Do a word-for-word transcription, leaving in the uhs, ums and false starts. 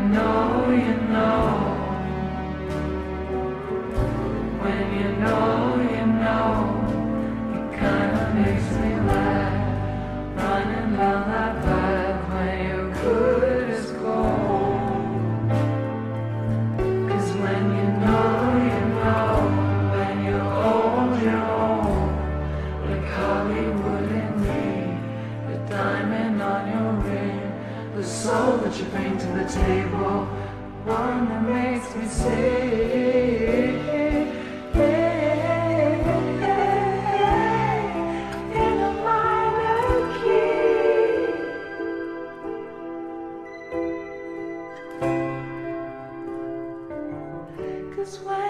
know, you know. When you know, you know. It kinda makes me laugh. Running down that path when you're good as gold. 'Cause when you know, you know. When you're old, you're old. Like Hollywood and me. The diamond on your ring. The soul that you bring to the table. One that makes me sing. In a minor key. 'Cause when